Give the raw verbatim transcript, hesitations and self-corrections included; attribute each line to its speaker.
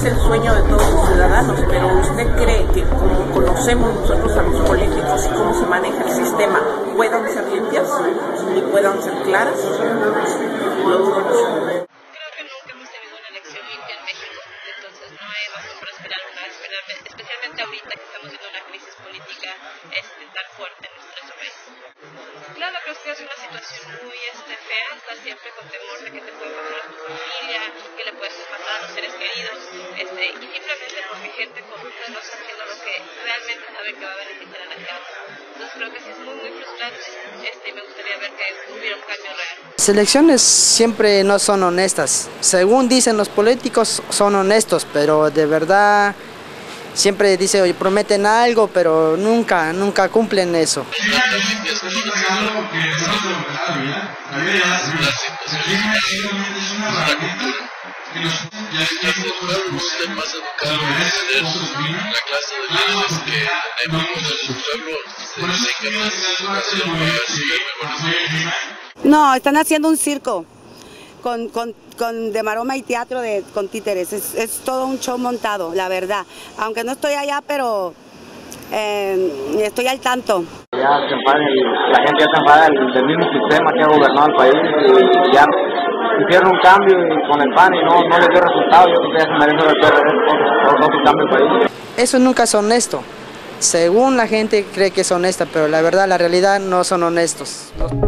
Speaker 1: el sueño de todos los ciudadanos, pero ¿usted cree que como conocemos nosotros a los políticos y cómo se maneja el sistema, puedan ser limpias y puedan ser claras? Lo dudo mucho.
Speaker 2: Creo que nunca hemos tenido una elección limpia en México, entonces no hay razón para esperar una, especialmente ahorita que estamos viendo una crisis política este, tan fuerte en nuestro país. Claro, creo que es una situación muy este, fea, estar siempre con temor de que te puede pasar a tu familia, que le puedes pasar a los seres queridos, este, y simplemente porque gente corrupta no está haciendo lo que realmente sabe que va a beneficiar a la causa. Entonces creo que sí es muy, muy frustrante este, y me gustaría ver que hubiera un cambio real.
Speaker 3: Las elecciones siempre no son honestas. Según dicen los políticos, son honestos, pero de verdad siempre dice, oye, prometen algo, pero nunca, nunca cumplen eso.
Speaker 4: No, están haciendo un circo con, con, con de maroma y teatro de, con títeres. Es, es todo un show montado, la verdad. Aunque no estoy allá, pero eh, estoy al tanto.
Speaker 5: Ya se enfada, la gente ya se enfada del, del mismo sistema que ha gobernado el país y ya hicieron un cambio con el P A N y no, no les dio resultado. Yo creo que ya se merece el P R D por otro cambio el país.
Speaker 3: Eso nunca es honesto. Según la gente cree que es honesta, pero la verdad, la realidad no son honestos.